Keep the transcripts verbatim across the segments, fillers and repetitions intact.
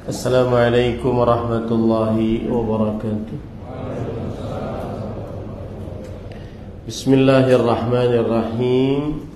Assalamualaikum warahmatullahi wabarakatuh. Bismillahirrahmanirrahim.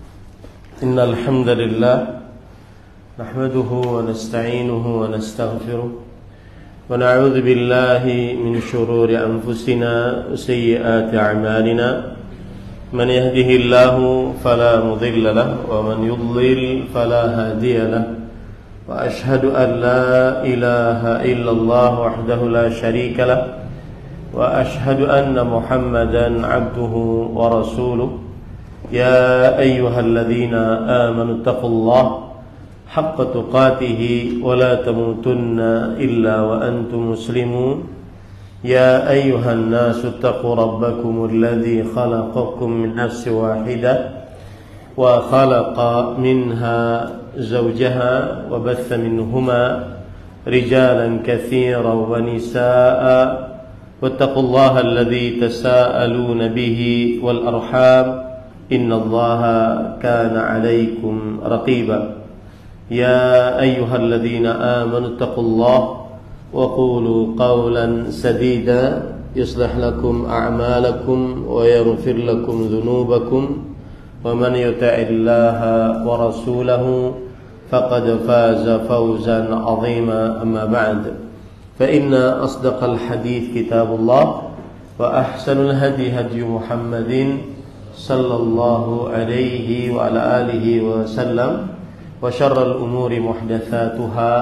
Innal hamdalillah nahmaduhu wa nasta'inuhu wa nastaghfiruh wa na'udzu billahi min shururi anfusina wa sayyiati a'malina. Man yahdihillahu fala mudilla lahu wa man yudlil fala hadiya lahu. Wa ashhadu an la ilaha illallah wahdahu la syarika lah wa ashhadu anna Muhammadan abduhu wa rasuluh. Ya ayyuhalladzina amanu taqullaha haqqa tuqatih wa la tamutunna illa wa antum muslimun. Ya ayyuhan nasu taqu rabbakumul ladzi khalaqakum min nafsin wahidah wa khalaqa minha zawjaha wa batha minhuma rijalan katsiran wa nisaa'a wattaqullaha alladzi tasaaluna bihi wal arham innallaha kana 'alaykum raqiba. Ya ayyuhalladzina amanu taqullaha wa qulu qawlan sadida yuslih lakum a'malakum wa yaghfir lakum dhunubakum. ومن يطع الله ورسوله فقد فاز فوزا عظيما. أما بعد فإن أصدق الحديث كتاب الله وأحسن الهدي هدي محمد صلى الله عليه وعلى آله وسلم وشر الأمور محدثاتها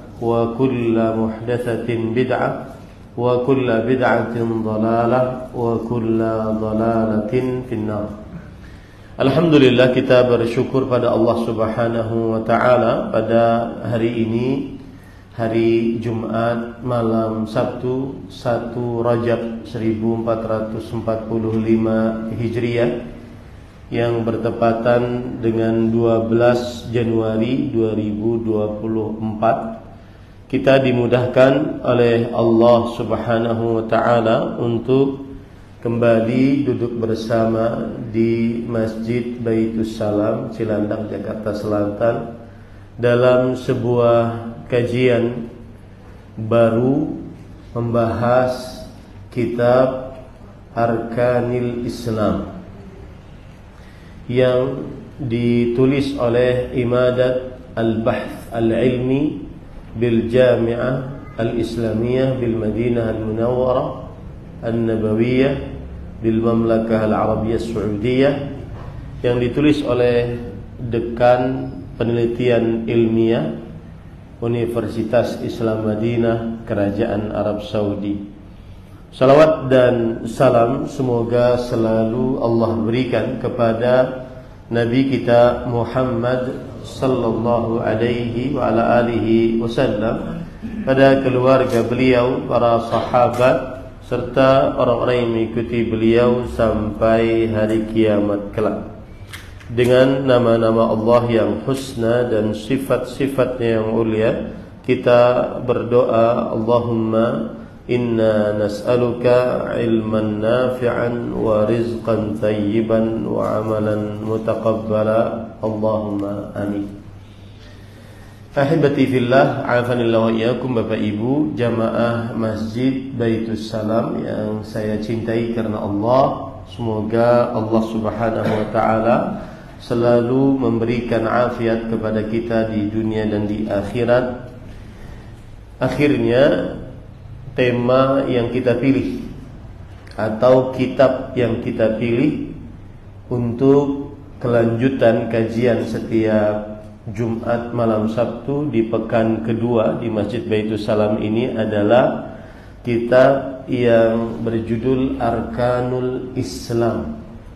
وكل محدثة بدعة وكل بدعة ضلالة وكل ضلالة في النار. Alhamdulillah, kita bersyukur pada Allah Subhanahu wa ta'ala pada hari ini, hari Jumat malam Sabtu satu Rajab seribu empat ratus empat puluh lima Hijriah yang bertepatan dengan dua belas Januari dua ribu dua puluh empat. Kita dimudahkan oleh Allah Subhanahu wa ta'ala untuk kembali duduk bersama di Masjid Baitus Salam, Cilandak, Jakarta Selatan, dalam sebuah kajian baru membahas kitab Arkanil Islam yang ditulis oleh Imadat Al-Bahth Al-Ilmi bil Jami'ah Al-Islamiyah bil Madinah Al-Munawwarah An-Nabawiyah bil Mamlakah Al-Arabiyah Saudiyah, yang ditulis oleh Dekan Penelitian Ilmiah Universitas Islam Madinah, Kerajaan Arab Saudi. Salawat dan salam semoga selalu Allah berikan kepada Nabi kita Muhammad sallallahu alaihi wa ala alihi wasallam, pada keluarga beliau, para sahabat, serta orang-orang yang mengikuti beliau sampai hari kiamat kelak. Dengan nama-nama Allah yang husna dan sifat-sifatnya yang mulia, kita berdoa, Allahumma inna nas'aluka ilman nafi'an wa rizqan thayyiban wa amalan mutaqabbala. Allahumma amin. Ahibati fillah, afanillah wa iyyakum, Bapak Ibu jamaah Masjid Baitus Salam yang saya cintai karena Allah. Semoga Allah Subhanahu wa ta'ala selalu memberikan afiat kepada kita di dunia dan di akhirat. Akhirnya tema yang kita pilih atau kitab yang kita pilih untuk kelanjutan kajian setiap Jumat malam Sabtu di pekan kedua di Masjid Baitus Salam ini adalah kitab yang berjudul Arkanul Islam,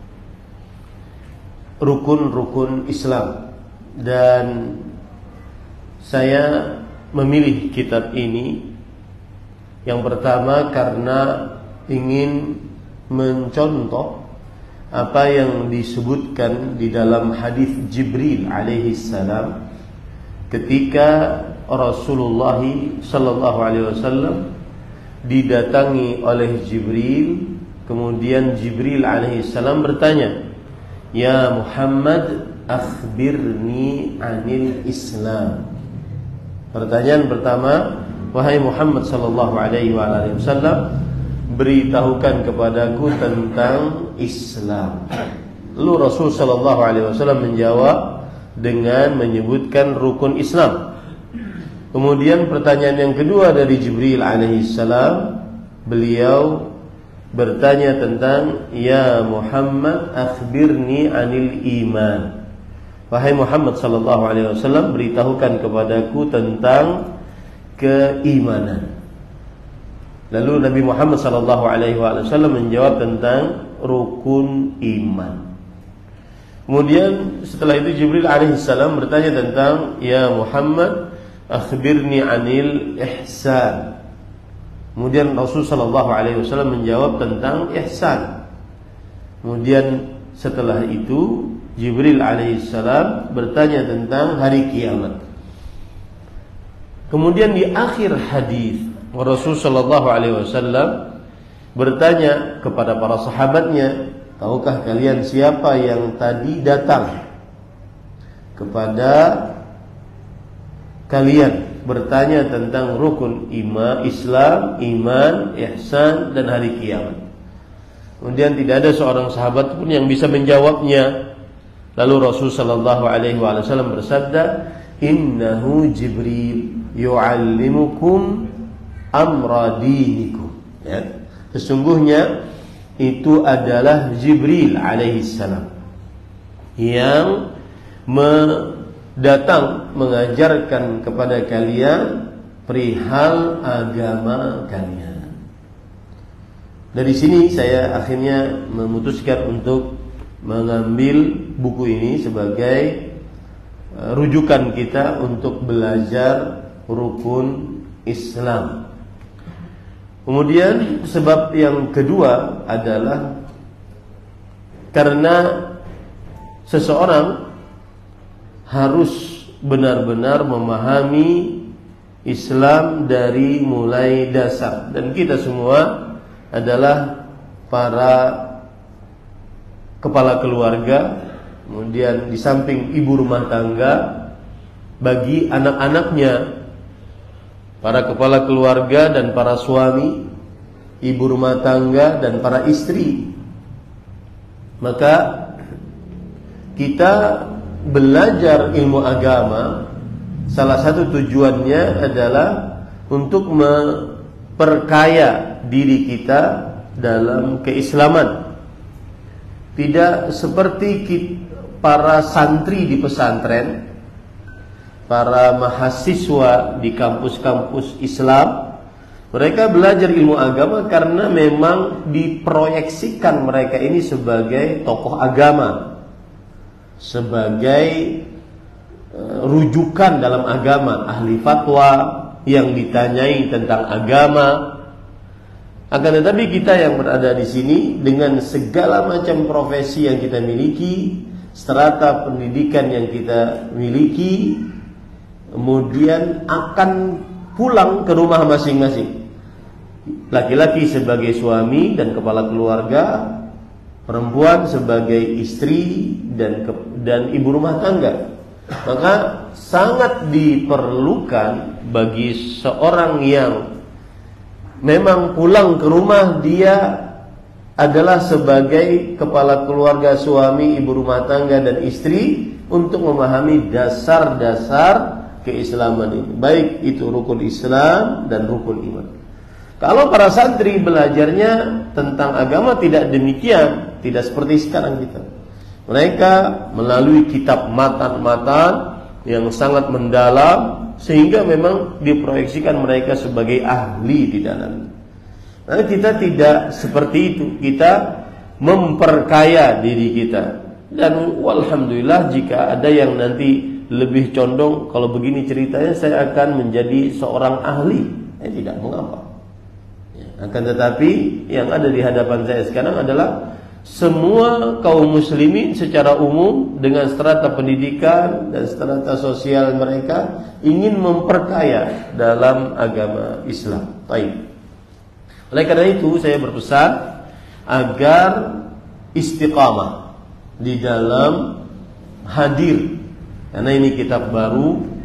rukun-rukun Islam. Dan saya memilih kitab ini yang pertama karena ingin mencontoh apa yang disebutkan di dalam hadis Jibril alaihi salam ketika Rasulullah sallallahu alaihi wasallam didatangi oleh Jibril. Kemudian Jibril alaihi salam bertanya, "Ya Muhammad, akhbirni anil Islam." Pertanyaan pertama, wahai Muhammad sallallahu alaihi wasallam, beritahukan kepadaku tentang Islam. Lalu Rasul sallallahu alaihi wasallam menjawab dengan menyebutkan rukun Islam. Kemudian pertanyaan yang kedua dari Jibril alaihissalam, beliau bertanya tentang, ya Muhammad akhbirni anil iman. Wahai Muhammad sallallahu alaihi wasallam, beritahukan kepadaku tentang keimanan. Lalu Nabi Muhammad sallallahu alaihi wasallam menjawab tentang rukun iman. Kemudian setelah itu Jibril alaihissalam bertanya tentang, ya Muhammad akhbirni anil ihsan. Kemudian Rasul sallallahu alaihi wasallam menjawab tentang ihsan. Kemudian setelah itu Jibril alaihissalam bertanya tentang hari kiamat. Kemudian di akhir hadis Rasul sallallahu alaihi wasallam bertanya kepada para sahabatnya, tahukah kalian siapa yang tadi datang kepada kalian bertanya tentang rukun iman, Islam, iman, ihsan dan hari kiamat? Kemudian tidak ada seorang sahabat pun yang bisa menjawabnya. Lalu Rasul sallallahu alaihi wasallam bersabda, innahu Jibril yu'allimukum amra dinikum. Ya. Sesungguhnya itu adalah Jibril alaihissalam yang datang mengajarkan kepada kalian perihal agama kalian. Dari sini saya akhirnya memutuskan untuk mengambil buku ini sebagai rujukan kita untuk belajar rukun Islam. Kemudian sebab yang kedua adalah karena seseorang harus benar-benar memahami Islam dari mulai dasar. Dan kita semua adalah para kepala keluarga, kemudian di samping ibu rumah tangga, bagi anak-anaknya, para kepala keluarga dan para suami, ibu rumah tangga dan para istri. Maka kita belajar ilmu agama, salah satu tujuannya adalah untuk memperkaya diri kita dalam keislaman. Tidak seperti kita, para santri di pesantren, para mahasiswa di kampus-kampus Islam, mereka belajar ilmu agama karena memang diproyeksikan mereka ini sebagai tokoh agama, sebagai uh, rujukan dalam agama, ahli fatwa yang ditanyai tentang agama. Akan tetapi kita yang berada di sini dengan segala macam profesi yang kita miliki, strata pendidikan yang kita miliki, kemudian akan pulang ke rumah masing-masing. Laki-laki sebagai suami dan kepala keluarga, perempuan sebagai istri dan dan ibu rumah tangga. Maka sangat diperlukan bagi seorang yang memang pulang ke rumah, dia adalah sebagai kepala keluarga, suami, ibu rumah tangga dan istri, untuk memahami dasar-dasar keislaman ini, baik itu rukun Islam dan rukun iman. Kalau para santri belajarnya tentang agama tidak demikian, tidak seperti sekarang kita. Mereka melalui kitab matan-matan yang sangat mendalam, sehingga memang diproyeksikan mereka sebagai ahli di dalam. Nah, kita tidak seperti itu. Kita memperkaya diri kita. Dan walhamdulillah jika ada yang nanti lebih condong, kalau begini ceritanya saya akan menjadi seorang ahli, eh, tidak mengapa. Ya, akan tetapi yang ada di hadapan saya sekarang adalah semua kaum muslimin secara umum dengan strata pendidikan dan strata sosial mereka ingin memperkaya dalam agama Islam. Baik. Oleh karena itu saya berpesan agar istiqamah di dalam hadir, karena ini kitab baru,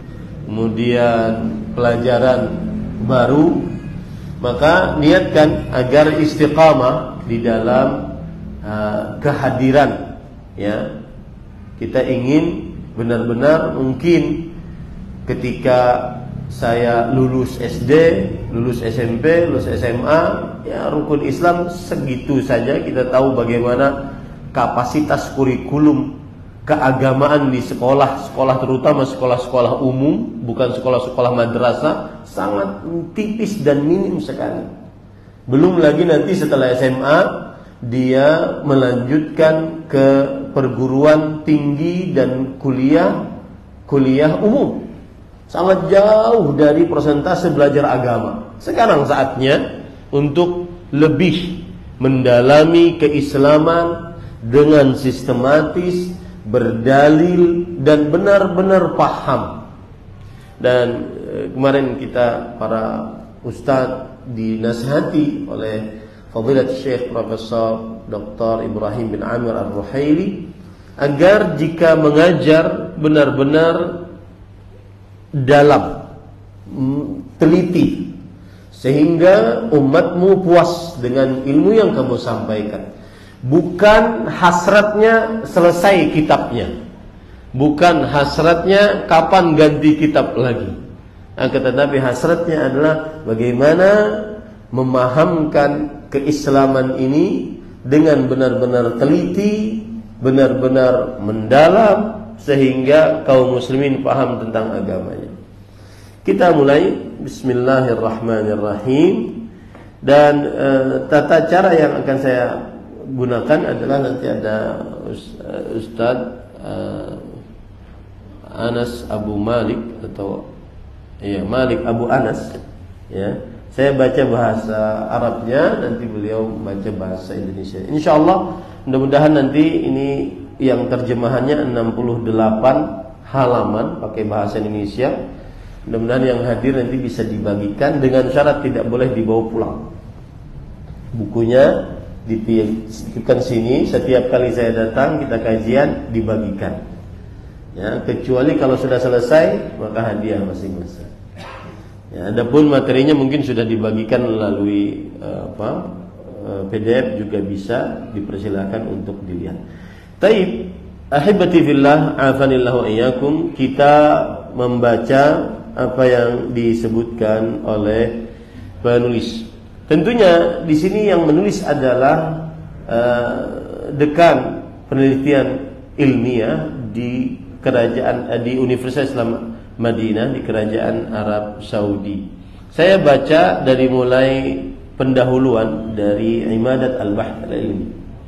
kemudian pelajaran baru, maka niatkan agar istiqamah di dalam uh, kehadiran, ya. Kita ingin benar-benar mungkin ketika saya lulus S D, lulus S M P, lulus S M A, ya rukun Islam segitu saja. Kita tahu bagaimana kapasitas kurikulum keagamaan di sekolah, sekolah terutama sekolah-sekolah umum, bukan sekolah-sekolah madrasah, sangat tipis dan minim sekali. Belum lagi nanti setelah S M A dia melanjutkan ke perguruan tinggi dan kuliah, kuliah umum. Sangat jauh dari persentase belajar agama. Sekarang saatnya untuk lebih mendalami keislaman dengan sistematis, berdalil dan benar-benar paham. Dan e, kemarin kita para ustadz dinasihati oleh Fadilat Syekh Profesor Doktor Ibrahim bin Amir Ar-Ruhaili agar jika mengajar benar-benar dalam, teliti, sehingga umatmu puas dengan ilmu yang kamu sampaikan. Bukan hasratnya selesai kitabnya, bukan hasratnya kapan ganti kitab lagi, akan tetapi hasratnya adalah bagaimana memahamkan keislaman ini dengan benar-benar teliti, benar-benar mendalam, sehingga kaum muslimin paham tentang agamanya. Kita mulai. Bismillahirrahmanirrahim. Dan e, tata cara yang akan saya gunakan adalah nanti ada Ustadz e, Anas Abu Malik atau iya Malik Abu Anas, ya. Saya baca bahasa Arabnya, nanti beliau baca bahasa Indonesia. Insyaallah mudah-mudahan nanti ini yang terjemahannya enam puluh delapan halaman pakai bahasa Indonesia. Mudah-mudahan yang hadir nanti bisa dibagikan, dengan syarat tidak boleh dibawa pulang. Bukunya dititipkan sini, setiap kali saya datang kita kajian dibagikan. Ya, kecuali kalau sudah selesai maka hadiah masing-masing. Ya, adapun materinya mungkin sudah dibagikan melalui uh, apa? Uh, P D F juga bisa, dipersilakan untuk dilihat. Taib, ahibati fillah, afanillahu iyyakum, kita membaca apa yang disebutkan oleh penulis. Tentunya di sini yang menulis adalah uh, dekan penelitian ilmiah di kerajaan uh, di Universitas Islam Madinah, di kerajaan Arab Saudi. Saya baca dari mulai pendahuluan dari Imadat Al-Bahth Al-Ilmi.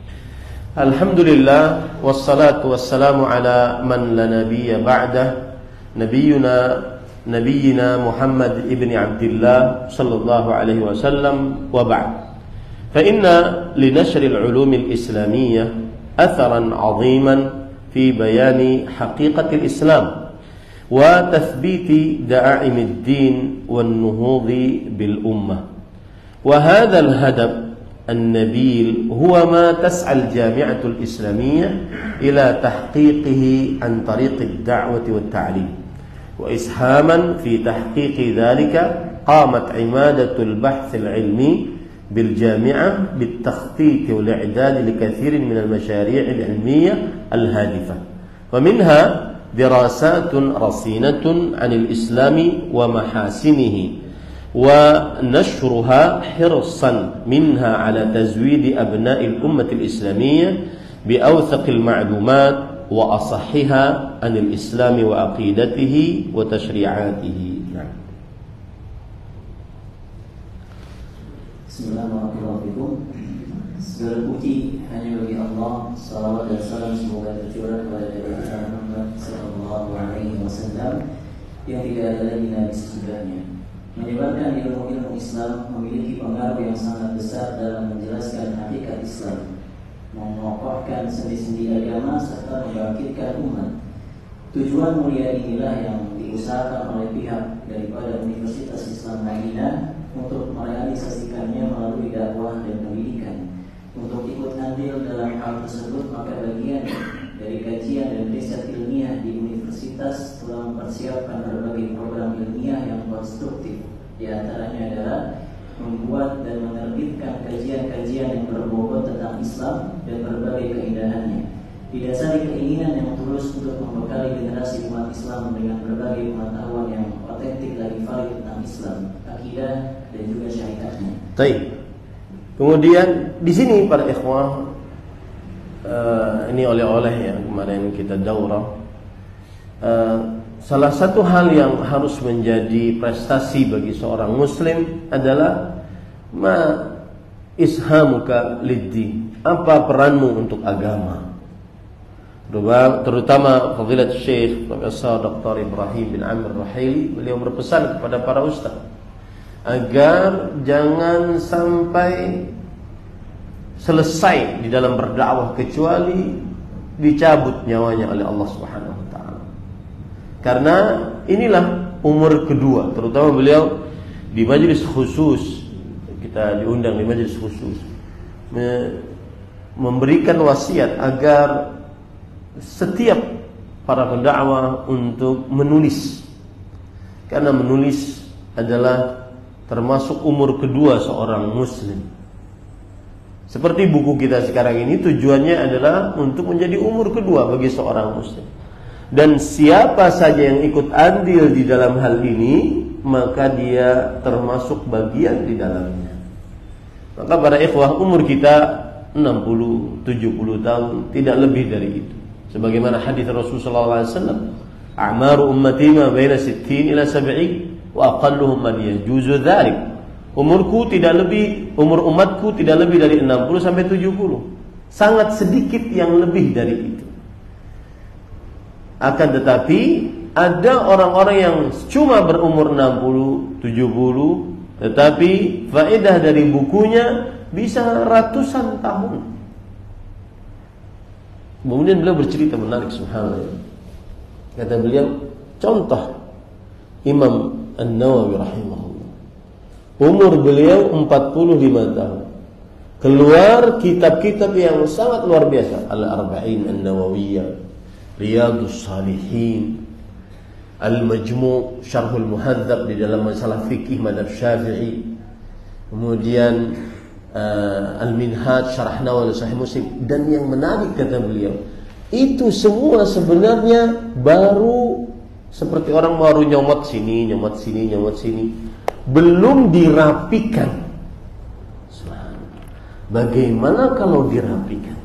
Alhamdulillah wassalatu wassalamu ala man la nabiyya ba'dah, nabiyyuna nabiyyina Muhammad ibn Abdullah sallallahu alaihi wasallam, wa ba'd. Fa inna li nashri al-ulum al-islamiyyah atharan 'aziman fi bayani haqiqati al-islam wa tathbiti da'aim ad-din wan nuhudhi bil ummah. Wa hadha al-hadaf النبيل هو ما تسعى الجامعة الإسلامية إلى تحقيقه عن طريق الدعوة والتعليم، وإسهاما في تحقيق ذلك قامت عمادة البحث العلمي بالجامعة بالتخطيط والإعداد لكثير من المشاريع العلمية الهادفة، ومنها دراسات رصينة عن الإسلام ومحاسنه ونشرها حرصا منها على تزويد أبناء الأمة الإسلامية بأوثق المعلومات وأصحها عن الإسلام وعقيدته وتشريعاته. نعم. Bismillahirrahmanirrahim. Segala puji hanya bagi Allah. Salawat dan salam semoga tercurah kepada Nabi Muhammad sallallahu alaihi wasallam yang tidak ada lagi nabi sesudahnya. Menyebarkan ilmu-ilmu Islam memiliki pengaruh yang sangat besar dalam menjelaskan hakikat Islam, mengokohkan sendi-sendi agama serta membangkitkan umat. Tujuan mulia inilah yang diusahakan oleh pihak daripada Universitas Islam Madinah untuk merealisasikannya melalui dakwah dan pendidikan. Untuk ikut andil dalam hal tersebut, maka bagian dari dari kajian dan riset ilmiah di universitas telah mempersiapkan berbagai program ilmiah yang konstruktif. Di antaranya adalah membuat dan menerbitkan kajian-kajian yang berbobot tentang Islam dan berbagai keindahannya. Didasari keinginan yang tulus untuk membekali generasi umat Islam dengan berbagai pengetahuan yang otentik lagi valid tentang Islam, akidah dan juga syariatnya. Baik. Kemudian di sini para ikhwah, uh, ini oleh-oleh yang kemarin kita daurah. Uh, salah satu hal yang harus menjadi prestasi bagi seorang muslim adalah ma ishamuka lid-din. Apa peranmu untuk agama? Terutama Fadilat Syekh Profesor Doktor Ibrahim bin Amir Ruhaili, beliau berpesan kepada para ustaz agar jangan sampai selesai di dalam berdakwah kecuali dicabut nyawanya oleh Allah Subhanahu wa taala. Karena inilah umur kedua, terutama beliau di majelis khusus, kita diundang di majelis khusus, memberikan wasiat agar setiap para pendakwah untuk menulis, karena menulis adalah termasuk umur kedua seorang muslim. Seperti buku kita sekarang ini tujuannya adalah untuk menjadi umur kedua bagi seorang muslim. Dan siapa saja yang ikut andil di dalam hal ini, maka dia termasuk bagian di dalamnya. Maka para ikhwah, umur kita enam puluh, tujuh puluh tahun, tidak lebih dari itu. Sebagaimana hadis Rasulullah sallallahu alaihi wasallam, "A'maru ummati ma baina sittin ila sab'in wa aqalluhum man yajuzu dzalik." Umurku tidak lebih, umur umatku tidak lebih dari enam puluh sampai tujuh puluh. Sangat sedikit yang lebih dari itu. Akan tetapi ada orang-orang yang cuma berumur enam puluh, tujuh puluh, tetapi faedah dari bukunya bisa ratusan tahun. Kemudian beliau bercerita menarik, subhanallah. Kata beliau, contoh Imam An-Nawawi rahimahullah, umur beliau empat puluh lima tahun, keluar kitab-kitab yang sangat luar biasa, Al-Arba'in An-Nawawiyah, Riyadhus Shalihin, Al-Majmu' Syarhul Muhadzab di dalam masalah fikih mazhab Syafi'i, kemudian uh, Al-Minhaj Syarah Nawawi Sahih Muslim. Dan yang menarik kata beliau, itu semua sebenarnya baru seperti orang baru nyomot sini, nyomot sini, nyomot sini, belum dirapikan. Bagaimana kalau dirapikan?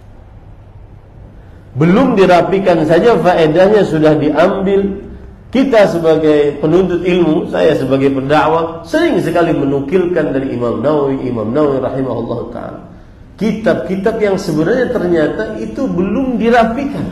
Belum dirapikan saja faedahnya sudah diambil. Kita sebagai penuntut ilmu, saya sebagai pendakwah, sering sekali menukilkan dari Imam Nawawi, Imam Nawawi rahimahullah ta'ala, kitab-kitab yang sebenarnya ternyata itu belum dirapikan.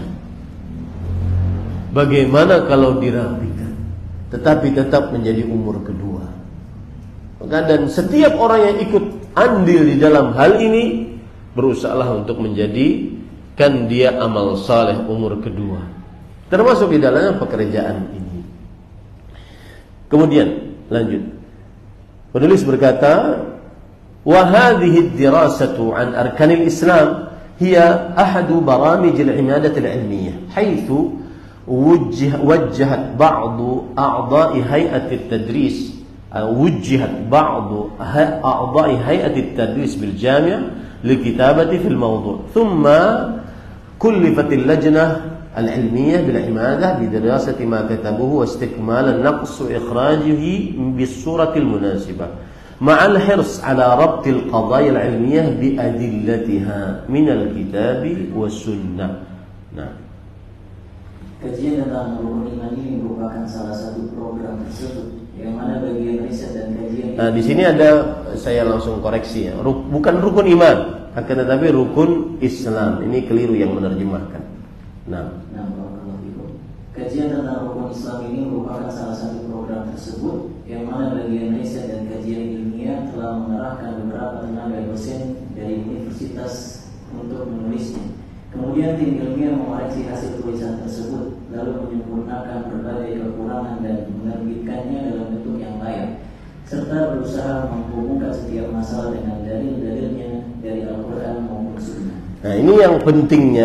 Bagaimana kalau dirapikan, tetapi tetap menjadi umur kedua? Maka dan setiap orang yang ikut andil di dalam hal ini, berusahalah untuk menjadikan dia amal saleh umur kedua, termasuk di dalamnya pekerjaan ini. Kemudian lanjut, penulis berkata, wa hadhihi ad-dirasatu an arkanil Islam hiya ahadu baramij al-imadah al-ilmiyah haitsu wajjahat ba'du a'dha'i hay'at at-tadris wajjahat ba'du a'dha'i hay'at at-tadris bil jami' likitabati fil mawdu' thumma kullifat al-lajnah العلمية بالعمادة بدراسة ما كتبه واستكمال النقص وإخراجه بالصورة المناسبة مع الحرص على ربط القضايا العلمية بأدلتها من الكتاب والسنة. Nah, kajian tentang rukun iman ini merupakan salah satu program tersebut, yang mana bagian riset dan kajian. Nah, di sini ada, saya langsung koreksi ya, Ruk, bukan rukun iman, akan tetapi rukun Islam. Ini keliru yang menerjemahkan. Nah. Nah, kajian tentang rukun Islam ini merupakan salah satu program tersebut, yang mana bagian riset dan kajian ilmiah telah mengerahkan beberapa tenaga dosen dari universitas untuk menulisnya. Kemudian tim ilmiah mengoreksi hasil tulisan tersebut, lalu menyempurnakan berbagai kekurangan dan menerbitkannya dalam bentuk yang layak, serta berusaha menghubungkan setiap masalah dengan dalil-dalilnya dari Al-Quran maupun Sunnah. Nah, ini yang pentingnya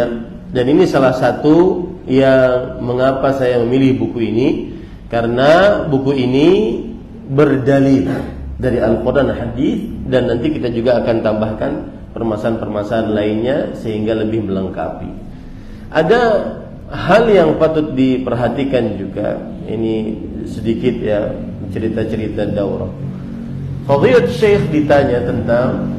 Dan ini salah satu yang mengapa saya memilih buku ini, karena buku ini berdalil dari Al-Quran dan Hadis, dan nanti kita juga akan tambahkan permasalahan-permasalahan lainnya sehingga lebih melengkapi. Ada hal yang patut diperhatikan juga, ini sedikit ya cerita-cerita daurah. Fadilat Syekh ditanya tentang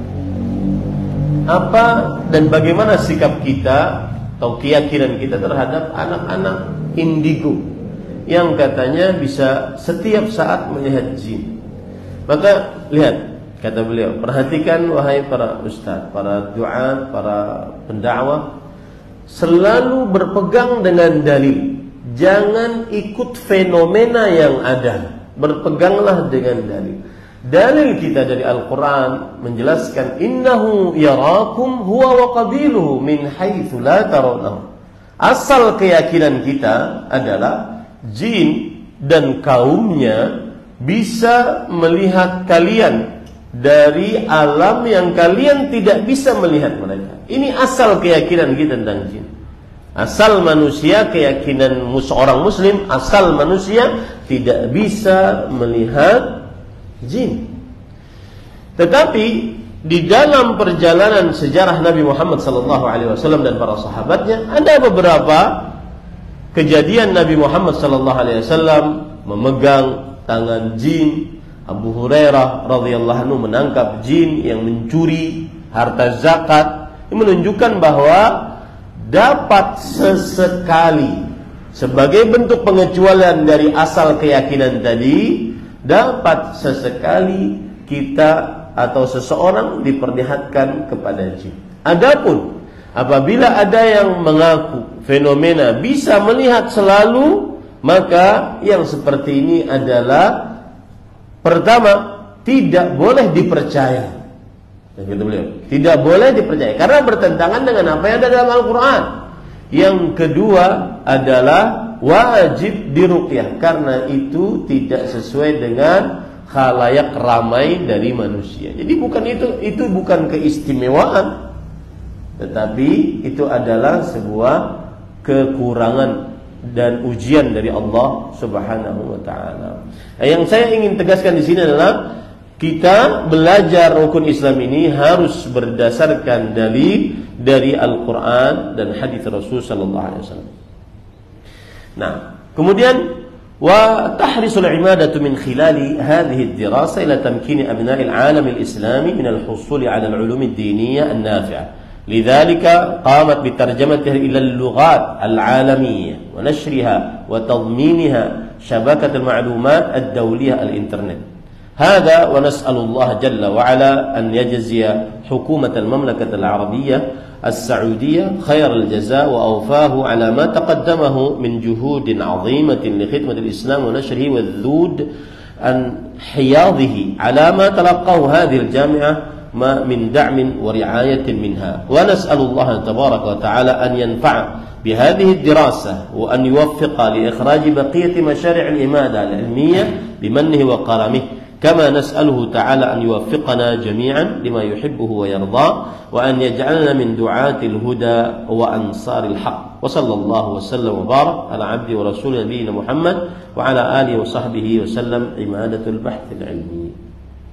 apa dan bagaimana sikap kita atau keyakinan kita terhadap anak-anak indigo yang katanya bisa setiap saat melihat jin. Maka lihat, kata beliau, perhatikan wahai para ustaz, para duat, para pendakwah, selalu berpegang dengan dalil. Jangan ikut fenomena yang ada. Berpeganglah dengan dalil. Dalil kita dari Al-Quran menjelaskan innahu yarakum huwa wa qabiluhu min haitsu la tarawnahu. Asal keyakinan kita adalah jin dan kaumnya bisa melihat kalian dari alam yang kalian tidak bisa melihat mereka. Ini asal keyakinan kita tentang jin. Asal manusia, keyakinan seorang muslim, asal manusia tidak bisa melihat jin. Tetapi di dalam perjalanan sejarah Nabi Muhammad sallallahu alaihi wasallam dan para sahabatnya ada beberapa kejadian Nabi Muhammad sallallahu alaihi wasallam memegang tangan jin. Abu Hurairah radhiyallahu anhu menangkap jin yang mencuri harta zakat. Ini menunjukkan bahwa dapat sesekali sebagai bentuk pengecualian dari asal keyakinan tadi, dapat sesekali kita atau seseorang diperlihatkan kepada jin. Adapun apabila ada yang mengaku fenomena bisa melihat selalu, maka yang seperti ini adalah pertama tidak boleh dipercaya. Tidak boleh dipercaya karena bertentangan dengan apa yang ada dalam Al-Quran. Yang kedua adalah wajib diruqyah karena itu tidak sesuai dengan khalayak ramai dari manusia. Jadi bukan itu itu bukan keistimewaan, tetapi itu adalah sebuah kekurangan dan ujian dari Allah Subhanahu wa taala. Nah, yang saya ingin tegaskan di sini adalah kita belajar rukun Islam ini harus berdasarkan dalil dari Al-Quran dan hadis Rasul sallallahu alaihi wasallam. Nah, kemudian wa tahrisul imadatu min khilali hadhihi ad-dirasa ila tamkin abna'i al-alam al-islami min al-husul 'ala al-ulum ad-diniyah an-nafi'ah. لذلك قامت بترجمتها إلى اللغات العالمية ونشرها وتضمينها شبكة المعلومات الدولية الإنترنت. هذا ونسأل الله جل وعلا أن يجزي حكومة المملكة العربية السعودية خير الجزاء وأوفاه على ما تقدمه من جهود عظيمة لخدمة الإسلام ونشره والذود عن حياضه على ما تلقاه هذه الجامعة ما من دعم ورعاية منها. ونسأل الله تبارك وتعالى أن ينفع بهذه الدراسة وأن يوفق لإخراج بقية مشاريع الإمادة العلمية بمنه وكرمه، كما نسأله تعالى أن يوفقنا جميعا لما يحبه ويرضاه وأن يجعلنا من دعاة الهدى وأنصار الحق. وصلى الله وسلم وبارك على عبده ورسوله نبينا محمد وعلى آله وصحبه وسلم. عمادة البحث العلمي.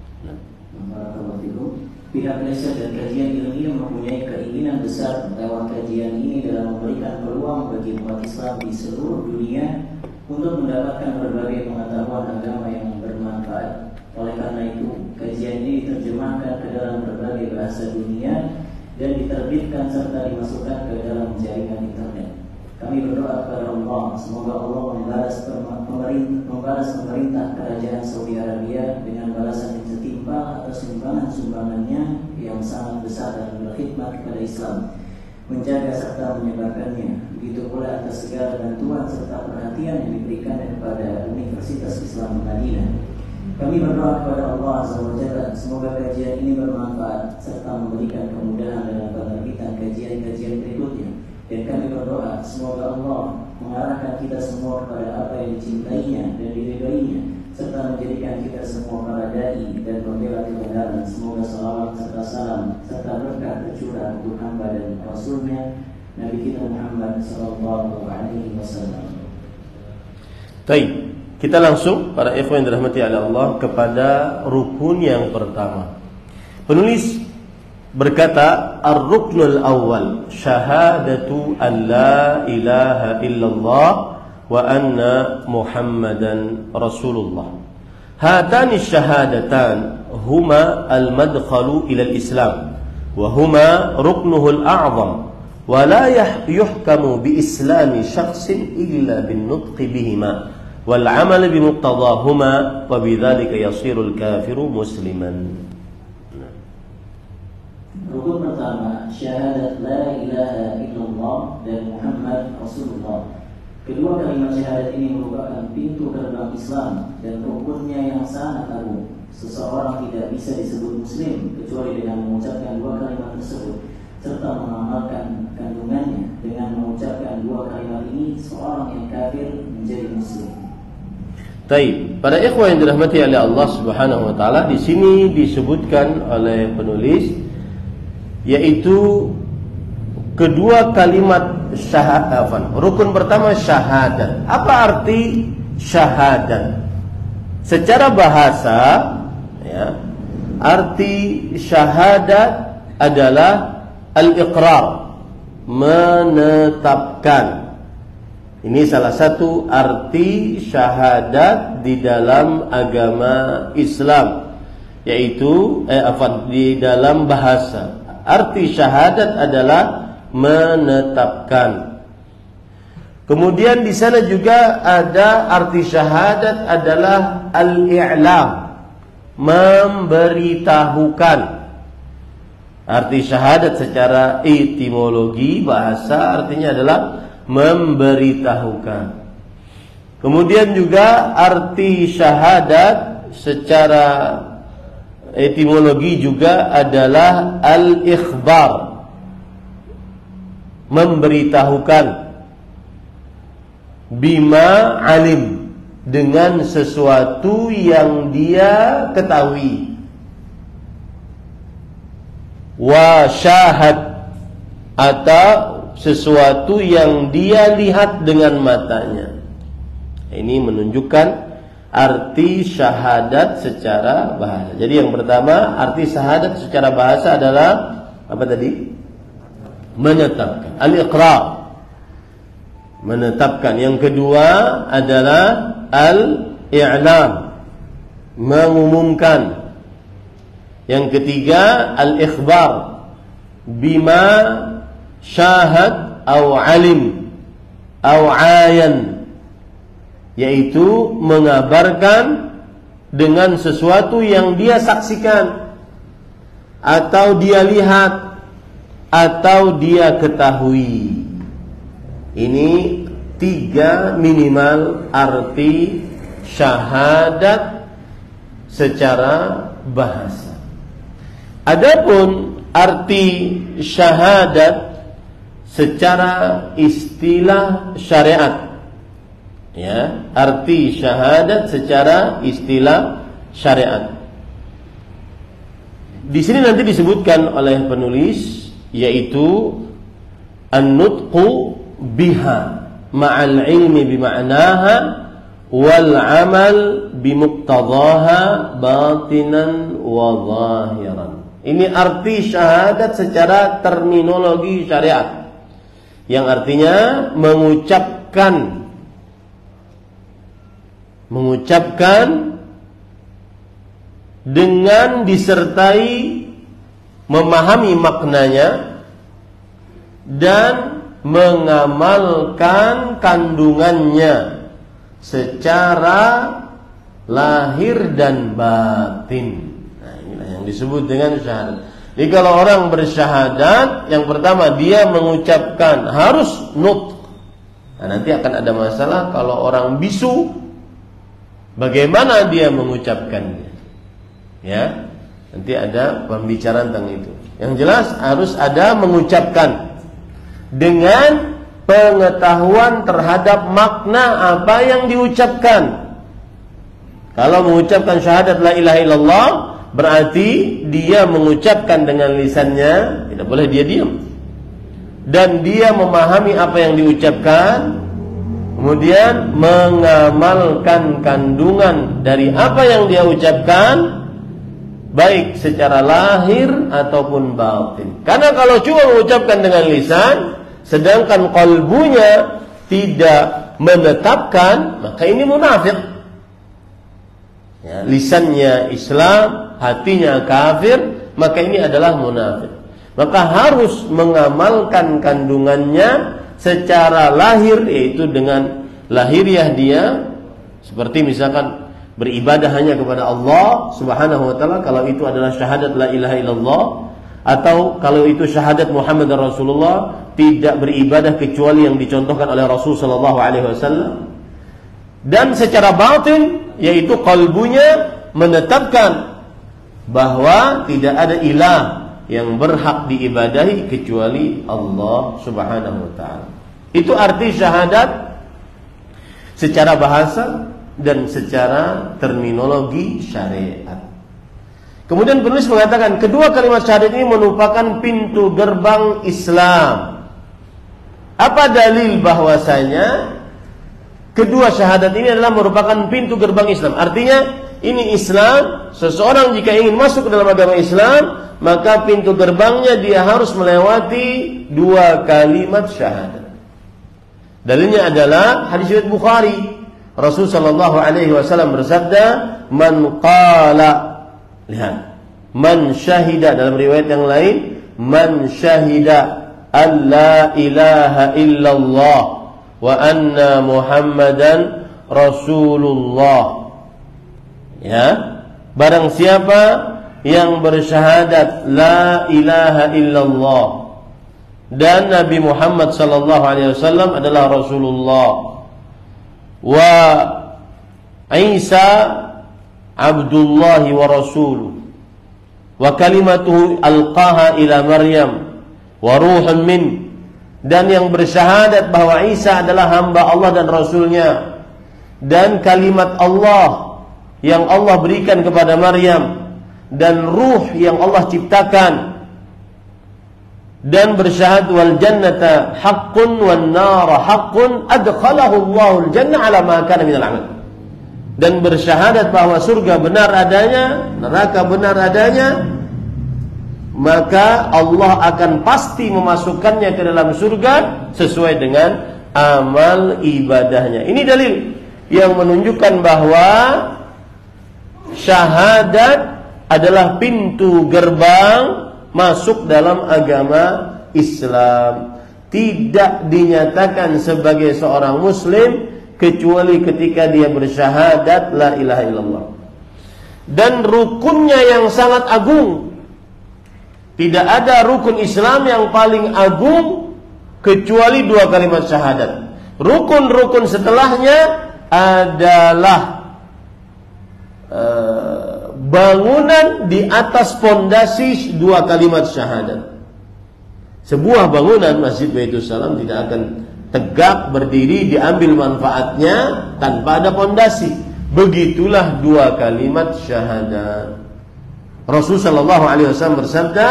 Pihak riset dan kajian ilmiah mempunyai keinginan besar lewat kajian ini dalam memberikan peluang bagi umat Islam di seluruh dunia untuk mendapatkan berbagai pengetahuan agama yang bermanfaat. Oleh karena itu, kajian ini diterjemahkan ke dalam berbagai bahasa dunia dan diterbitkan serta dimasukkan ke dalam jaringan internet. Kami berdoa kepada Allah, semoga Allah membalas pemerintah, membalas pemerintah Kerajaan Saudi Arabia dengan balasan yang setimpal atas sumbangan-sumbangannya yang sangat besar dalam berkhidmat kepada Islam, menjaga serta menyebarkannya. Begitu pula atas segala bantuan serta perhatian yang diberikan kepada Universitas Islam Madinah. Kami berdoa kepada Allah Azza wa Jalla, semoga kajian ini bermanfaat serta memberikan kemudahan dalam penerbitan kajian-kajian berikutnya. Dan kami berdoa semoga Allah mengarahkan kita semua kepada apa yang dicintainya dan diridhoinya, serta menjadikan kita semua para dai dan pembela kebenaran. Semoga salawat serta salam serta berkah tercurah untuk hamba dan Rasulnya Nabi kita Muhammad sallallahu alaihi wasallam. Baik, kita langsung para ikhwan yang dirahmati oleh Allah kepada rukun yang pertama. Penulis berkata, ar-ruknul awal syahadatu an la ilaha illallah wa anna Muhammadan Rasulullah. Hatani syahadatan huma al-madkhalu ila al-Islam wa huma ruknuhu al-a'zam wa la yuhkamu bi islami shakhsin illa bin nutqi bihima wal 'amal bi muqtadahuma wa bidzalika yasirul kafiru musliman. Rukun pertama, syahadat la ilaha illallah dan Muhammad Rasulullah. Kedua kalimat syahadat ini merupakan pintu gerbang Islam dan rukunnya yang sangat agung. Seseorang tidak bisa disebut muslim kecuali dengan mengucapkan dua kalimat tersebut serta mengamalkan kandungannya. Dengan mengucapkan dua kalimat ini, seorang yang kafir menjadi muslim. Taib. Pada ikhwan yang dirahmati oleh Allah Subhanahu wa taala, di sini disebutkan oleh penulis yaitu kedua kalimat syahadat. Rukun pertama syahadat. Apa arti syahadat? Secara bahasa, ya, arti syahadat adalah al-iqrar, menetapkan. Ini salah satu arti syahadat di dalam agama Islam, yaitu eh, apa, di dalam bahasa. Arti syahadat adalah menetapkan. Kemudian di sana juga ada arti syahadat adalah al-i'lam, memberitahukan. Arti syahadat secara etimologi bahasa artinya adalah memberitahukan. Kemudian juga arti syahadat secara etimologi juga adalah al-ikhbar, memberitahukan, bima alim, dengan sesuatu yang dia ketahui, wa syahad, atau sesuatu yang dia lihat dengan matanya. Ini menunjukkan arti syahadat secara bahasa. Jadi yang pertama, arti syahadat secara bahasa adalah apa tadi? Menetapkan, al-iqrar, menetapkan. Yang kedua adalah al-i'lam, mengumumkan. Yang ketiga al-ikhbar, bima syahad au alim au ayan, yaitu mengabarkan dengan sesuatu yang dia saksikan atau dia lihat atau dia ketahui. Ini tiga minimal arti syahadat secara bahasa. Adapun arti syahadat secara istilah syariat, ya, arti syahadat secara istilah syariat. Di sini nanti disebutkan oleh penulis, yaitu an-nutqu biha ma'al ilmi bima'naha wal amal bimuqtadaha batinan wa zahiran. Ini arti syahadat secara terminologi syariat, yang artinya mengucapkan mengucapkan dengan disertai memahami maknanya dan mengamalkan kandungannya secara lahir dan batin. Nah, inilah yang disebut dengan syahadat. Jadi kalau orang bersyahadat, yang pertama dia mengucapkan harus nutq. Nah, nanti akan ada masalah kalau orang bisu, bagaimana dia mengucapkannya? Ya, nanti ada pembicaraan tentang itu. Yang jelas harus ada mengucapkan dengan pengetahuan terhadap makna apa yang diucapkan. Kalau mengucapkan syahadat la ilaha illallah, berarti dia mengucapkan dengan lisannya, tidak boleh dia diam. dan dia memahami apa yang diucapkan, kemudian mengamalkan kandungan dari apa yang dia ucapkan, baik secara lahir ataupun batin. Karena kalau cuma mengucapkan dengan lisan, sedangkan qalbunya tidak menetapkan, maka ini munafik. Ya, lisannya Islam, hatinya kafir, maka ini adalah munafik. Maka harus mengamalkan kandungannya secara lahir, yaitu dengan lahiriah dia, seperti misalkan beribadah hanya kepada Allah Subhanahu wa taala, kalau itu adalah syahadat la ilaha illallah, atau kalau itu syahadat Muhammad Rasulullah, tidak beribadah kecuali yang dicontohkan oleh Rasul sallallahu alaihi wasallam. Dan secara batin, yaitu qalbunya menetapkan bahwa tidak ada ilah yang berhak diibadahi kecuali Allah Subhanahu wa taala. Itu arti syahadat secara bahasa dan secara terminologi syariat. Kemudian penulis mengatakan kedua kalimat syahadat ini merupakan pintu gerbang Islam. Apa dalil bahwasanya kedua syahadat ini adalah merupakan pintu gerbang Islam? Artinya ini Islam, seseorang jika ingin masuk ke dalam agama Islam, maka pintu gerbangnya dia harus melewati dua kalimat syahadat. Dalilnya adalah hadis riwayat Bukhari. Rasul sallallahu alaihi wasallam bersabda, "Man qala," lihat, "man syahida," dalam riwayat yang lain, "man syahida an la ilaha illallah wa anna Muhammadan Rasulullah." Ya, barang siapa yang bersyahadat la ilaha illallah dan Nabi Muhammad sallallahu alaihi wasallam adalah Rasulullah, wa Isa Abdullah wa rasuluh, wa kalimatuhu alqaha ila Maryam wa ruhun min, dan yang bersyahadat bahwa Isa adalah hamba Allah dan Rasulnya, dan kalimat Allah yang Allah berikan kepada Maryam, dan ruh yang Allah ciptakan, dan bersyahadat wal jannata haqqun wan nara haqqun adkhalahu Allahul jannah ala ma kana minal amal, dan bersyahadat bahwa surga benar adanya, neraka benar adanya, maka Allah akan pasti memasukkannya ke dalam surga sesuai dengan amal ibadahnya. Ini dalil yang menunjukkan bahwa syahadat adalah pintu gerbang masuk dalam agama Islam. Tidak dinyatakan sebagai seorang muslim kecuali ketika dia bersyahadat la ilaha illallah. Dan rukunnya yang sangat agung, tidak ada rukun Islam yang paling agung kecuali dua kalimat syahadat. Rukun-rukun setelahnya adalah uh, bangunan di atas pondasi dua kalimat syahadat. Sebuah bangunan Masjid Baitus Salam tidak akan tegak berdiri diambil manfaatnya tanpa ada pondasi. Begitulah dua kalimat syahadat. Rasul sallallahu alaihi wasallam bersabda,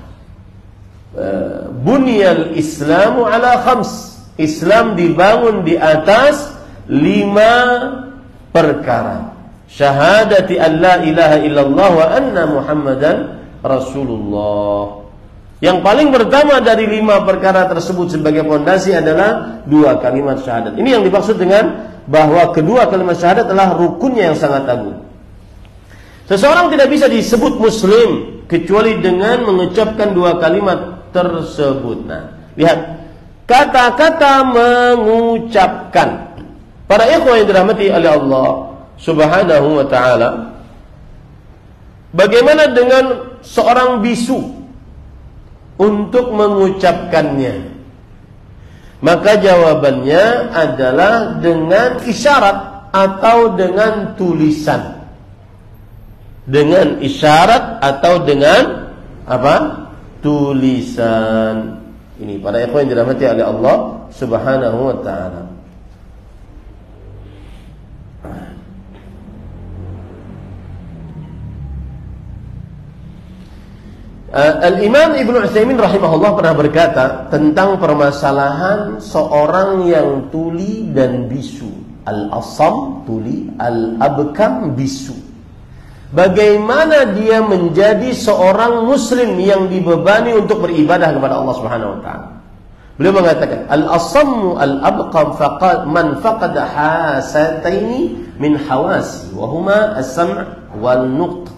"Bunyal Islamu ala khams." Islam dibangun di atas lima perkara. Syahadati an la ilaha illallah wa anna Muhammadan Rasulullah. Yang paling pertama dari lima perkara tersebut sebagai pondasi adalah dua kalimat syahadat. Ini yang dimaksud dengan bahwa kedua kalimat syahadat adalah rukunnya yang sangat agung. Seseorang tidak bisa disebut muslim kecuali dengan mengucapkan dua kalimat tersebut. Nah, lihat kata-kata mengucapkan. Para ikhwah yang dirahmati oleh Allah Subhanahu wa ta'ala, bagaimana dengan seorang bisu untuk mengucapkannya? Maka jawabannya adalah dengan isyarat atau dengan tulisan. Dengan isyarat atau dengan apa? Tulisan. Ini para ikhwan yang dirahmati oleh Allah Subhanahu wa ta'ala. Uh, Al-Imam Ibnu Utsaimin rahimahullah pernah berkata tentang permasalahan seorang yang tuli dan bisu. Al-asam tuli, al-abkam bisu. Bagaimana dia menjadi seorang muslim yang dibebani untuk beribadah kepada Allah Subhanahu wa taala. Beliau mengatakan, al-asammu al-abkam faqad man faqada hasataini min hawasi wa huma as-sam' wal nuqt.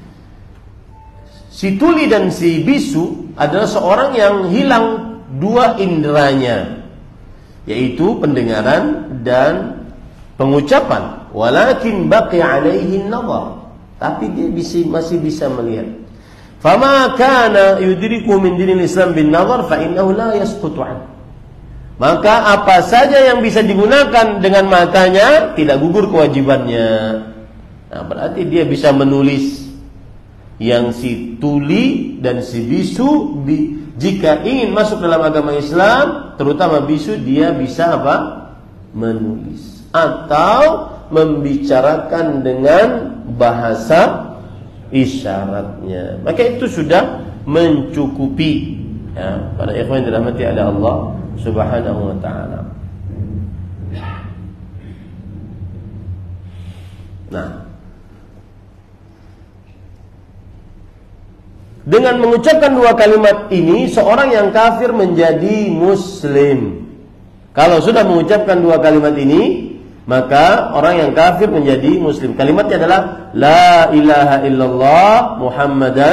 Si tuli dan si bisu adalah seorang yang hilang dua inderanya, yaitu pendengaran dan pengucapan. Walakin baqi alaihi an-nazar, tapi dia bisa, masih bisa melihat. Fama kana yudriku min dinil Islam bin nazar fa innahu la yasqutu an. Maka apa saja yang bisa digunakan dengan matanya tidak gugur kewajibannya. Nah, berarti dia bisa menulis. Yang si tuli dan si bisu bi, jika ingin masuk dalam agama Islam, terutama bisu, dia bisa apa? Menulis atau membicarakan dengan bahasa isyaratnya. Maka itu sudah mencukupi, ya, para ikhwan yang dirahmati oleh Allah Subhanahu wa taala. Nah, dengan mengucapkan dua kalimat ini, seorang yang kafir menjadi muslim. Kalau sudah mengucapkan dua kalimat ini, maka orang yang kafir menjadi muslim. Kalimatnya adalah La ilaha illallah Muhammadan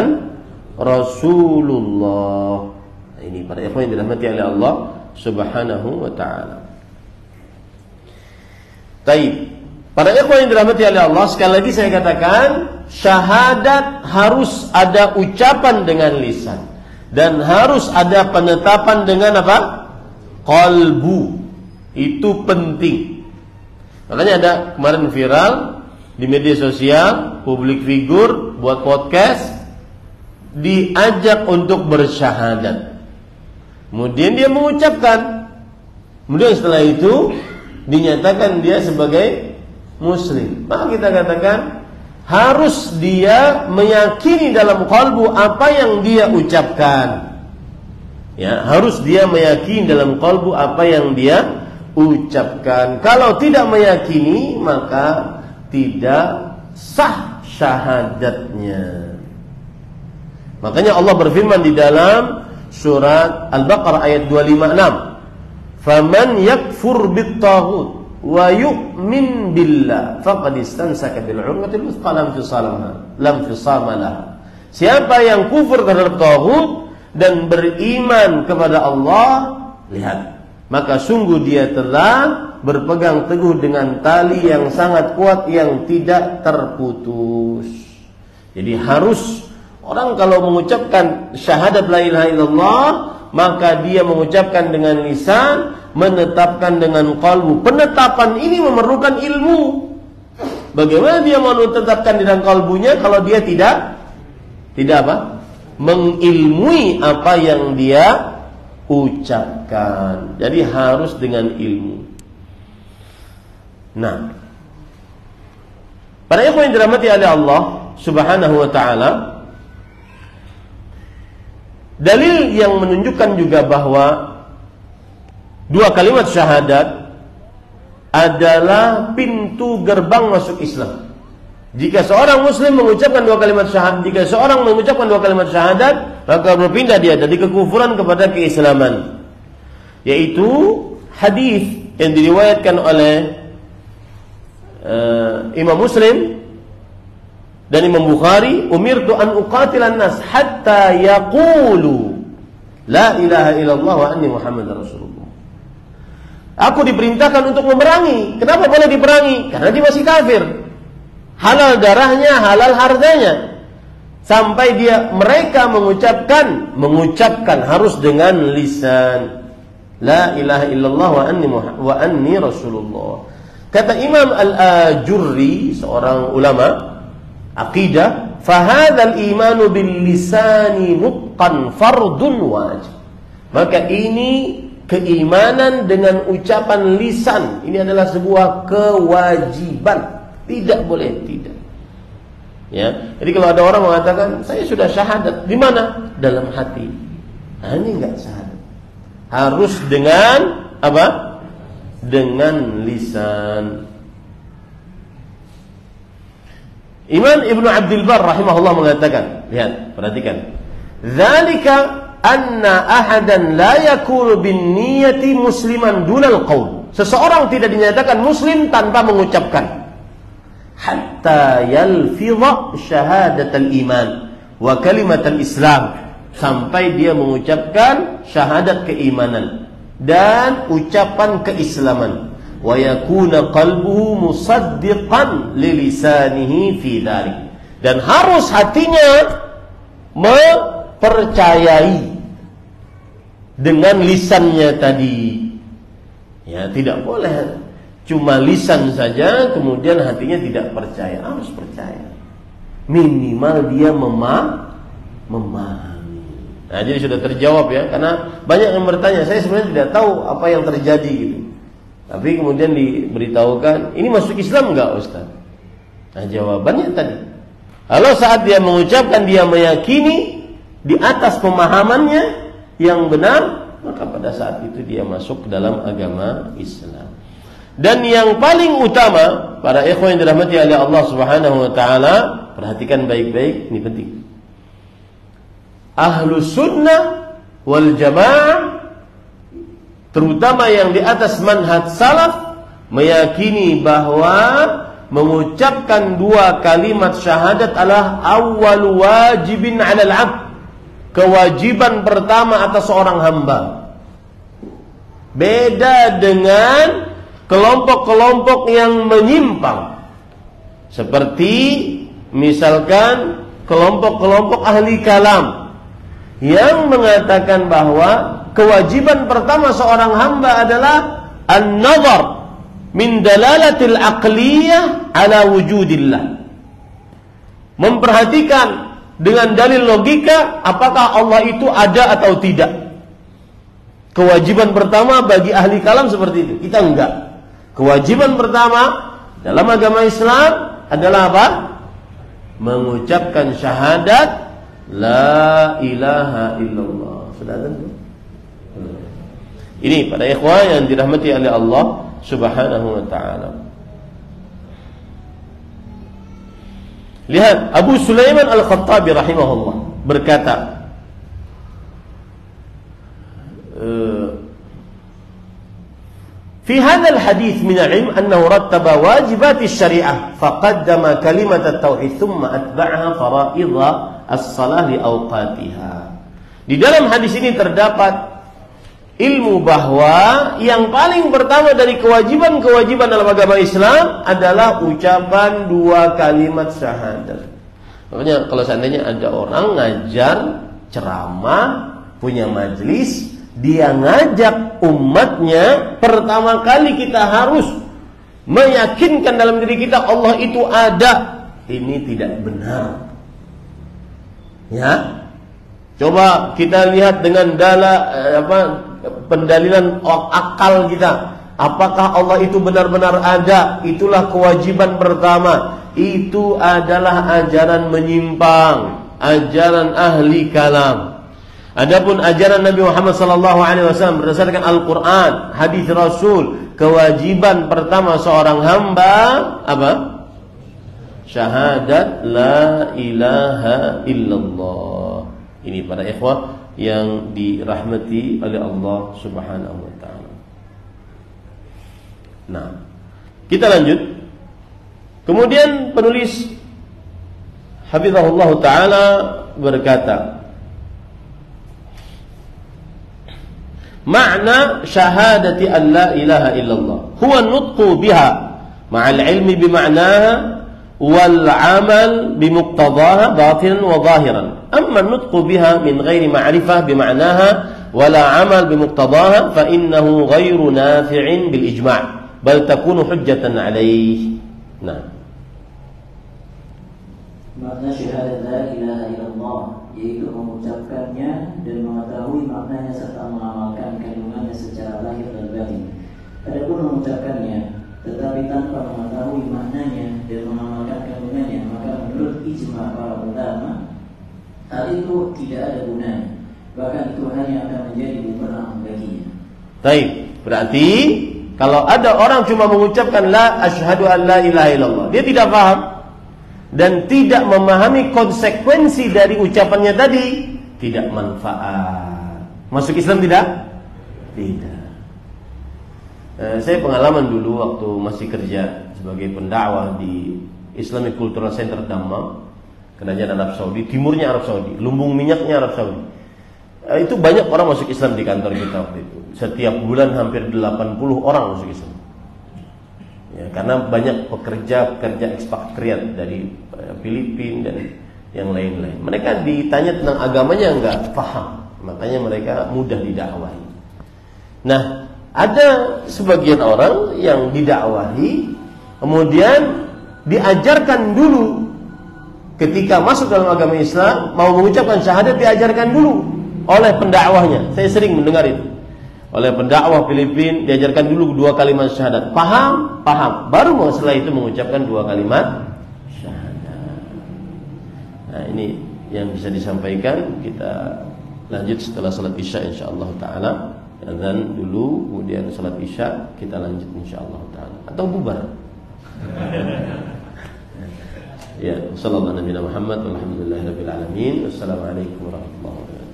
Rasulullah. Nah, ini para ikhwan yang dirahmati oleh Allah Subhanahu wa ta'ala. Taib. Para ikhwan yang dirahmati oleh Allah, sekali lagi saya katakan, syahadat harus ada ucapan dengan lisan dan harus ada penetapan dengan apa? Qalbu. Itu penting. Makanya ada kemarin viral di media sosial, publik figur buat podcast, diajak untuk bersyahadat. Kemudian dia mengucapkan. Kemudian setelah itu dinyatakan dia sebagai muslim. Maka kita katakan harus dia meyakini dalam qalbu apa yang dia ucapkan. Ya, harus dia meyakini dalam qalbu apa yang dia ucapkan. Kalau tidak meyakini, maka tidak sah syahadatnya. Makanya Allah berfirman di dalam surat Al-Baqarah ayat dua lima enam, "Faman yakfur bit-taghut wa yu'min billah faqad istansaka bil 'urwatil wuthqa lam fisama lam fisama laha." Siapa yang kufur terhadap taghut dan beriman kepada Allah, lihat, maka sungguh dia telah berpegang teguh dengan tali yang sangat kuat yang tidak terputus. Jadi harus orang kalau mengucapkan syahadat la ilaha illallah, maka dia mengucapkan dengan lisan, menetapkan dengan qalbu. Penetapan ini memerlukan ilmu. Bagaimana dia mau menetapkan di dalam qalbunya kalau dia tidak tidak apa? Mengilmui apa yang dia ucapkan. Jadi harus dengan ilmu. Nah, para ikhwan yang dirahmati oleh Allah Subhanahu wa ta'ala, dalil yang menunjukkan juga bahwa dua kalimat syahadat adalah pintu gerbang masuk Islam. Jika seorang muslim mengucapkan dua kalimat syahadat, jika seorang mengucapkan dua kalimat syahadat, maka berpindah dia dari kekufuran kepada keislaman. Yaitu hadis yang diriwayatkan oleh uh, Imam Muslim dan Imam Bukhari, "Umirtu an uqatilan nas hatta yaqulu la ilaha illallah wa anni Muhammadar Rasulullah." Aku diperintahkan untuk memerangi. Kenapa boleh diperangi? Karena dia masih kafir. Halal darahnya, halal hartanya. Sampai dia mereka mengucapkan mengucapkan harus dengan lisan la ilaha illallah wa anni wa anni Rasulullah. Kata Imam Al-Ajurri, seorang ulama aqidah, "Fahadzal imanu bil lisani nutqan fardun wajib." Maka ini keimanan dengan ucapan lisan, ini adalah sebuah kewajiban. Tidak boleh tidak. Ya, jadi kalau ada orang mengatakan saya sudah syahadat, di mana? Dalam hati. Nah, ini enggak syahadat. Harus dengan apa? Dengan lisan. Imam Ibnu Abdul Barr rahimahullah mengatakan, lihat, perhatikan. Dzalika anna ahadan la yakunu bin niyati musliman dunal qaul. Seseorang tidak dinyatakan muslim tanpa mengucapkan. Hatta yalfidha syahadatal iman wa kalimatal islam, sampai dia mengucapkan syahadat keimanan dan ucapan keislaman. Wa yakuna qalbuhu musaddiqan li lisanihi fi dzalik, dan harus hatinya mempercayai dengan lisannya tadi. Ya, tidak boleh cuma lisan saja kemudian hatinya tidak percaya, harus percaya. Minimal dia memah memahami. Nah, jadi sudah terjawab ya, karena banyak yang bertanya, saya sebenarnya tidak tahu apa yang terjadi gitu. Tapi kemudian diberitahukan, ini masuk Islam enggak, Ustaz? Nah, jawabannya tadi, kalau saat dia mengucapkan, dia meyakini di atas pemahamannya yang benar, maka pada saat itu dia masuk ke dalam agama Islam. Dan yang paling utama, para ikhwan yang dirahmati oleh Allah Subhanahu wa taala, perhatikan baik-baik, ini penting. Ahlus sunnah wal jamaah, terutama yang di atas manhaj salaf, meyakini bahwa mengucapkan dua kalimat syahadat adalah awwal wajibin 'alal 'abd, kewajiban pertama atas seorang hamba. Beda dengan kelompok-kelompok yang menyimpang, seperti misalkan kelompok-kelompok ahli kalam yang mengatakan bahwa kewajiban pertama seorang hamba adalah an-nazar min dalalatil aqliyah ala wujudillah, memperhatikan dengan dalil logika apakah Allah itu ada atau tidak. Kewajiban pertama bagi ahli kalam seperti itu. Kita enggak. Kewajiban pertama dalam agama Islam adalah apa? Mengucapkan syahadat la ilaha illallah. Sudah tentu. Ini pada ikhwan yang dirahmati oleh Allah Subhanahu wa taala. Lihat, Abu Sulaiman Al-Khattabi rahimahullah berkata, في هذا الحديث من العلم أنه رتب واجبات الشريعة فقدم كلمة التوحيد ثم أتبعها فرائض الصلاة لأوقاتها. Di dalam hadis ini terdapat ilmu bahwa yang paling pertama dari kewajiban-kewajiban dalam agama Islam adalah ucapan dua kalimat syahadat. Makanya kalau seandainya ada orang ngajar, ceramah, punya majelis, dia ngajak umatnya, pertama kali kita harus meyakinkan dalam diri kita Allah itu ada. Ini tidak benar. Ya, coba kita lihat dengan dala apa pendalilan akal kita. Apakah Allah itu benar-benar ada? Itulah kewajiban pertama. Itu adalah ajaran menyimpang, ajaran ahli kalam. Adapun ajaran Nabi Muhammad sallallahu alaihi wasallam berdasarkan Al-Qur'an, hadis Rasul, kewajiban pertama seorang hamba apa? Syahadat la ilaha illallah. Ini para ikhwah yang dirahmati oleh Allah Subhanahu wa taala. Nah, kita lanjut. Kemudian penulis hafizahullah taala berkata, makna syahadati an la ilaha illallah huwa nutqu biha ma'al ilmi bima'naha wal amal bimuqtadaha batinan wa zahiran. Amma nutqu biha min ghairi ma'rifah bima'naha wala amal bimuqtadaha fa innahu ghairu nafi'in bil ijma' bal takunu hujjatan 'alayhi. Nah, makna syahadat la ilaha illallah yaitu mengucapkannya dan mengetahui maknanya serta mengamalkan kandungannya secara lahir dan batin. Adapun mengucapkannya tetapi tanpa mengetahui maknanya dan mengamalkan kandungannya, maka menurut ijma para ulama hal itu tidak ada gunanya, bahkan itu hanya akan menjadi bumerang baginya. Baik, berarti kalau ada orang cuma mengucapkan la asyhadu an la ilaha illallah, dia tidak paham dan tidak memahami konsekuensi dari ucapannya tadi, tidak manfaat. Masuk Islam tidak? Tidak. Eh, saya pengalaman dulu waktu masih kerja sebagai pendakwah di Islamic Cultural Center Dammam, kerajaan Arab Saudi, timurnya Arab Saudi, lumbung minyaknya Arab Saudi. Eh, itu banyak orang masuk Islam di kantor kita waktu itu. Setiap bulan hampir delapan puluh orang masuk Islam. Ya, karena banyak pekerja-pekerja ekspatriat dari eh, Filipina dan yang lain-lain. Mereka ditanya tentang agamanya enggak paham, makanya mereka mudah didakwahi. Nah, ada sebagian orang yang didakwahi, kemudian diajarkan dulu ketika masuk dalam agama Islam, mau mengucapkan syahadat diajarkan dulu oleh pendakwahnya. Saya sering mendengar itu. Oleh pendakwah Filipina diajarkan dulu dua kalimat syahadat. Paham? Paham. Baru mau setelah itu mengucapkan dua kalimat syahadat. Nah, ini yang bisa disampaikan. Kita lanjut setelah salat Isya insyaallah taala. Azan dulu, kemudian salat Isya kita lanjut insyaallah taala. Atau bubar. Ya, sallallahu alaihi wa sallam Muhammad walhamdulillahirabbil alamin. Wassalamualaikum warahmatullahi wabarakatuh.